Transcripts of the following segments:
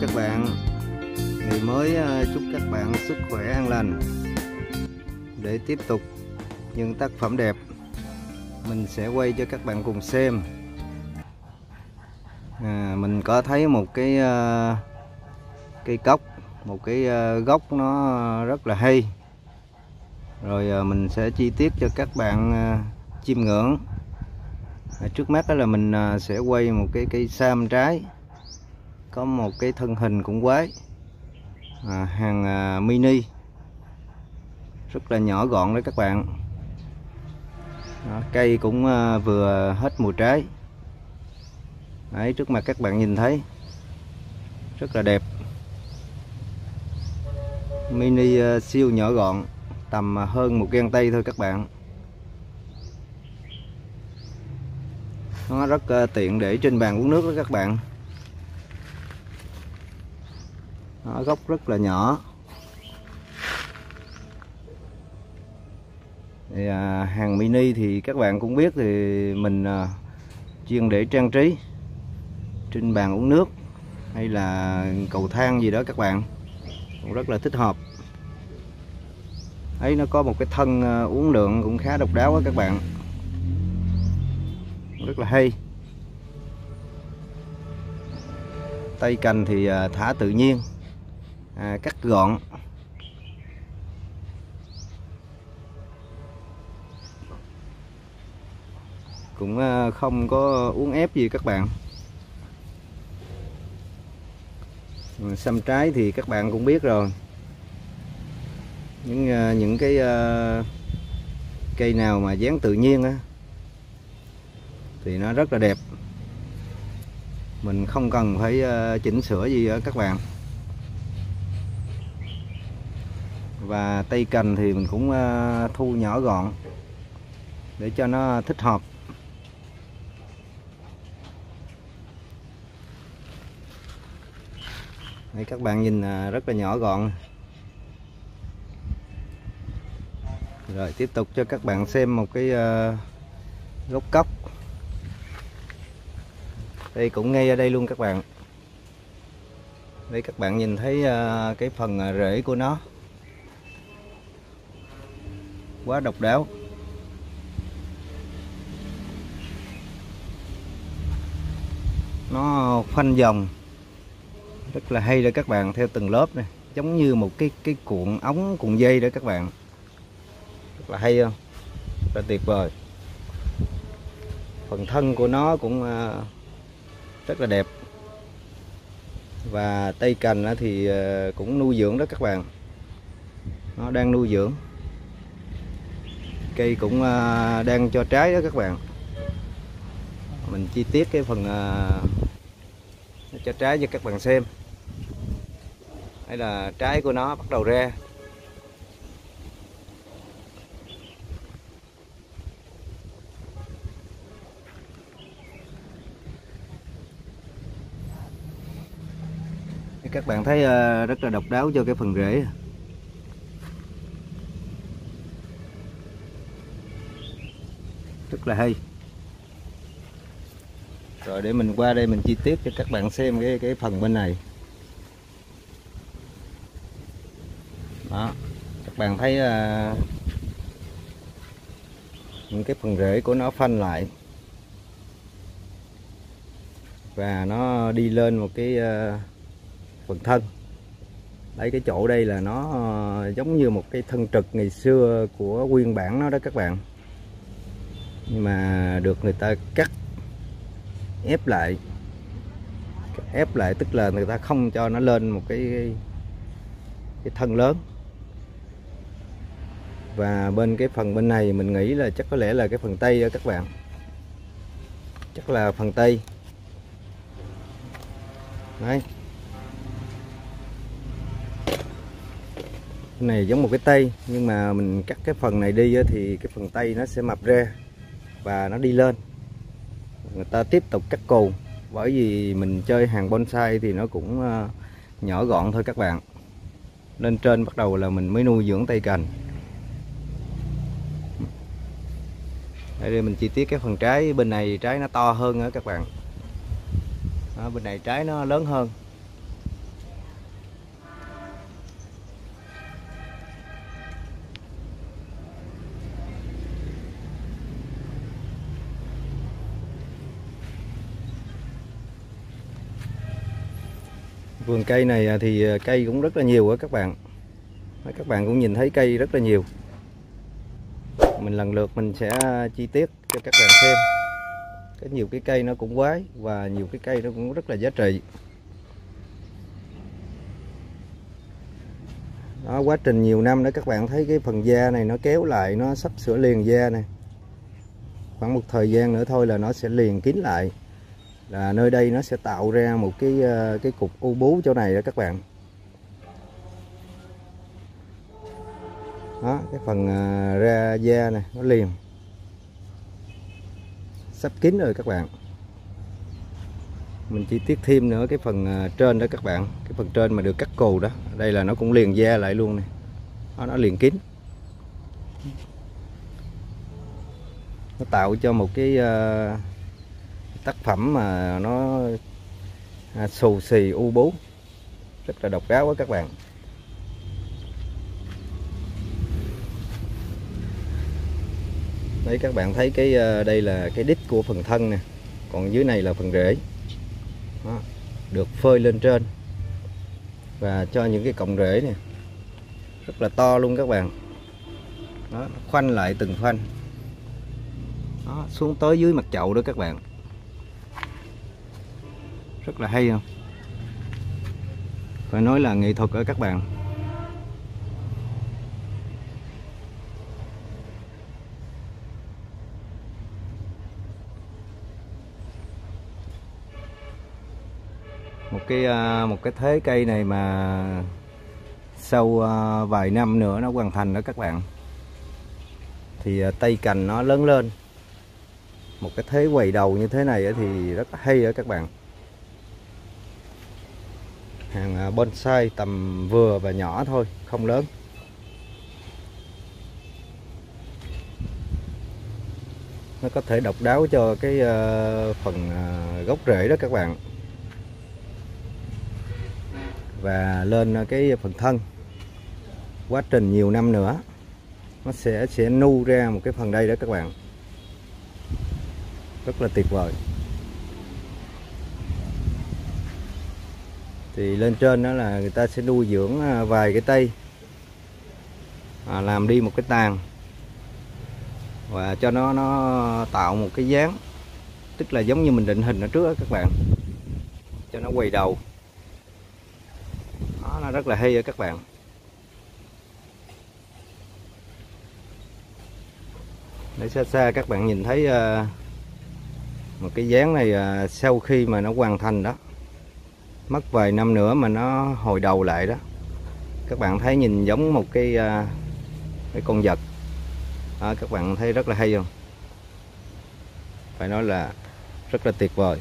các bạn. Ngày mới chúc các bạn sức khỏe an lành. Để tiếp tục những tác phẩm đẹp, mình sẽ quay cho các bạn cùng xem. Mình có thấy một cái cây cóc, một cái gốc nó rất là hay. Rồi mình sẽ chi tiết cho các bạn chiêm ngưỡng. Trước mắt đó là mình sẽ quay một cái cây sam trái, có một cái thân hình cũng quái, hàng mini rất là nhỏ gọn đấy các bạn. Cây cũng vừa hết mùa trái. Đấy, trước mặt các bạn nhìn thấy rất là đẹp, mini siêu nhỏ gọn, tầm hơn một gang tay thôi các bạn. Nó rất tiện để trên bàn uống nước đó các bạn. Nó gốc rất là nhỏ. Thì, hàng mini thì các bạn cũng biết, thì mình chuyên để trang trí trên bàn uống nước hay là cầu thang gì đó các bạn, cũng rất là thích hợp. Ấy, nó có một cái thân uốn lượn cũng khá độc đáo đó các bạn, rất là hay. Tay cành thì thả tự nhiên, cắt gọn. Cũng không có uốn ép gì các bạn. Săm trái thì các bạn cũng biết rồi, những cái cây nào mà dáng tự nhiên á thì nó rất là đẹp. Mình không cần phải chỉnh sửa gì đó các bạn. Và tay cành thì mình cũng thu nhỏ gọn để cho nó thích hợp. Đây, các bạn nhìn rất là nhỏ gọn. Rồi tiếp tục cho các bạn xem một cái gốc cóc. Đây cũng ngay ở đây luôn các bạn. Đây các bạn nhìn thấy cái phần rễ của nó quá độc đáo. Nó khoanh vòng rất là hay đó các bạn, theo từng lớp này, giống như một cái cuộn ống, cuộn dây đó các bạn. Rất là hay không? Rất là tuyệt vời. Phần thân của nó cũng rất là đẹp. Và tay cành thì cũng nuôi dưỡng đó các bạn. Nó đang nuôi dưỡng. Cây cũng đang cho trái đó các bạn. Mình chi tiết cái phần cho trái cho các bạn xem. Đây là trái của nó bắt đầu ra. Các bạn thấy rất là độc đáo cho cái phần rễ. Rất là hay. Rồi để mình qua đây mình chi tiết cho các bạn xem cái phần bên này. Đó, các bạn thấy những cái phần rễ của nó phanh lại. Và nó đi lên một cái phần thân. Đấy, cái chỗ đây là nó giống như một cái thân trực ngày xưa của nguyên bản nó đó các bạn. Nhưng mà được người ta cắt ép lại. Ép lại tức là người ta không cho nó lên một cái thân lớn. Và bên cái phần bên này mình nghĩ là chắc có lẽ là cái phần tay đó các bạn. Chắc là phần tay. Đấy. Cái này giống một cái tay, nhưng mà mình cắt cái phần này đi thì cái phần tay nó sẽ mập ra và nó đi lên. Người ta tiếp tục cắt cù, bởi vì mình chơi hàng bonsai thì nó cũng nhỏ gọn thôi các bạn. Lên trên bắt đầu là mình mới nuôi dưỡng tay cành. Đây mình chi tiết cái phần trái. Bên này trái nó to hơn đó các bạn. Đó, bên này trái nó lớn hơn. Vườn cây này thì cây cũng rất là nhiều á các bạn. Các bạn cũng nhìn thấy cây rất là nhiều. Mình lần lượt mình sẽ chi tiết cho các bạn xem. Có nhiều cái cây nó cũng quái và nhiều cái cây nó cũng rất là giá trị. Đó, quá trình nhiều năm đó các bạn thấy cái phần da này nó kéo lại, nó sắp sửa liền da này. Khoảng một thời gian nữa thôi là nó sẽ liền kín lại. Là nơi đây nó sẽ tạo ra một cái cục u bú chỗ này đó các bạn. Đó, cái phần ra da này nó liền, sắp kín rồi các bạn. Mình chi tiết thêm nữa cái phần trên đó các bạn, cái phần trên mà được cắt cù đó, đây là nó cũng liền da lại luôn này. Đó, nó liền kín, nó tạo cho một cái tác phẩm mà nó xù xì u bú, rất là độc đáo quá các bạn. Đấy, các bạn thấy cái đây là cái đít của phần thân nè, còn dưới này là phần rễ. Đó, được phơi lên trên và cho những cái cọng rễ này rất là to luôn các bạn. Đó, khoanh lại từng khoanh. Đó, xuống tới dưới mặt chậu đó các bạn, rất là hay không? Phải nói là nghệ thuật ở các bạn. Một cái thế cây này mà sau vài năm nữa nó hoàn thành đó các bạn, thì tay cành nó lớn lên. Một cái thế quầy đầu như thế này thì rất là hay ở các bạn. Hàng bonsai tầm vừa và nhỏ thôi, không lớn. Nó có thể độc đáo cho cái phần gốc rễ đó các bạn. Và lên cái phần thân, quá trình nhiều năm nữa nó sẽ nu ra một cái phần đây đó các bạn, rất là tuyệt vời. Thì lên trên đó là người ta sẽ nuôi dưỡng vài cái cây, làm đi một cái tàn và cho nó tạo một cái dáng, tức là giống như mình định hình ở trước đó các bạn, cho nó quay đầu. Đó, nó rất là hay ở các bạn. Để xa xa các bạn nhìn thấy một cái dáng này sau khi mà nó hoàn thành đó, mất vài năm nữa mà nó hồi đầu lại đó, các bạn thấy nhìn giống một cái con vật đó, các bạn thấy rất là hay không? Phải nói là rất là tuyệt vời.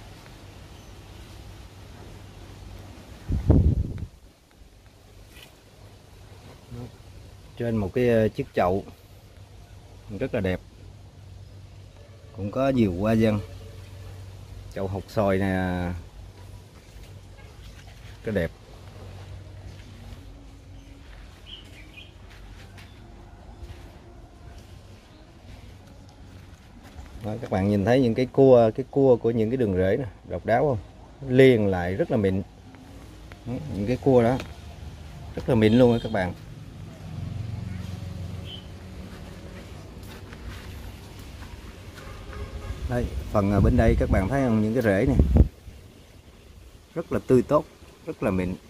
Trên một cái chiếc chậu rất là đẹp, cũng có nhiều hoa văn. Chậu hột xoài này rất đẹp. Đó, các bạn nhìn thấy những cái cua của những cái đường rễ này độc đáo không? Liền lại rất là mịn. Đó, những cái cua đó rất là mịn luôn các bạn. Đây, phần ở bên đây các bạn thấy không, những cái rễ này rất là tươi tốt, rất là mịn.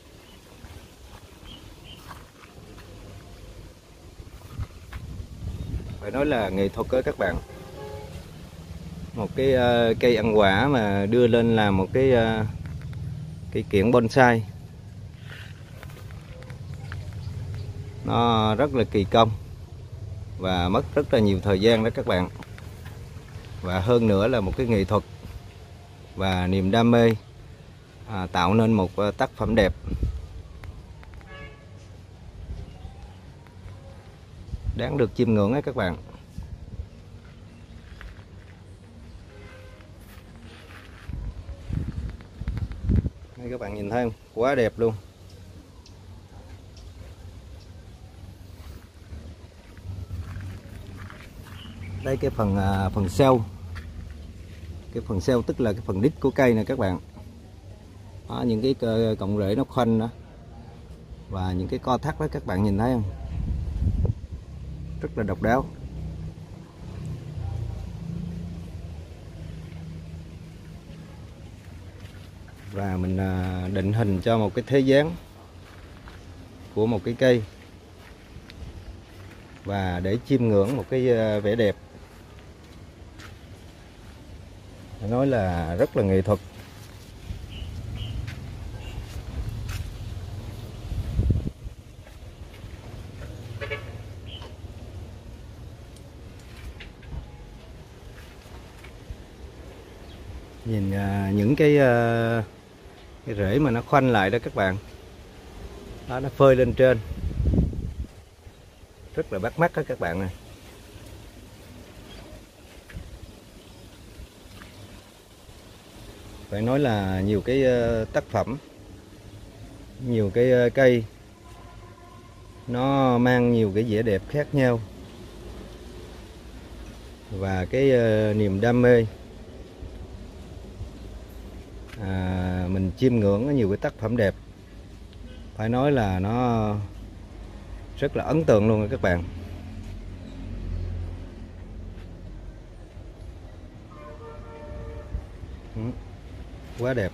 Phải nói là nghệ thuật đó các bạn. Một cái cây ăn quả mà đưa lên làm một cái cây kiểng bonsai, nó rất là kỳ công và mất rất là nhiều thời gian đó các bạn. Và hơn nữa là một cái nghệ thuật và niềm đam mê tạo nên một tác phẩm đẹp. Đáng được chiêm ngưỡng ấy các bạn. Đây các bạn nhìn thấy không? Quá đẹp luôn. Đây cái phần sau. Cái phần sau tức là cái phần đít của cây này các bạn. đó, những cái cọng rễ nó khoanh đó và những cái co thắt đó, các bạn nhìn thấy không, rất là độc đáo. Và mình định hình cho một cái thế dáng của một cái cây và để chiêm ngưỡng một cái vẻ đẹp, phải nói là rất là nghệ thuật. Nhìn những cái rễ mà nó khoanh lại đó các bạn, đó, nó phơi lên trên rất là bắt mắt đó các bạn này. Phải nói là nhiều cái tác phẩm, nhiều cái cây nó mang nhiều cái vẻ đẹp khác nhau, và cái niềm đam mê mình chiêm ngưỡng nhiều cái tác phẩm đẹp, phải nói là nó rất là ấn tượng luôn các bạn. Quá đẹp.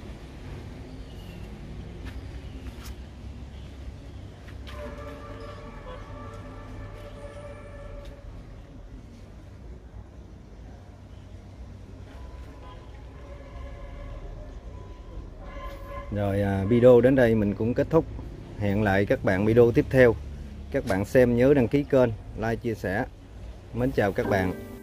Rồi video đến đây mình cũng kết thúc. Hẹn lại các bạn video tiếp theo. Các bạn xem nhớ đăng ký kênh, like, chia sẻ. Mến chào các bạn.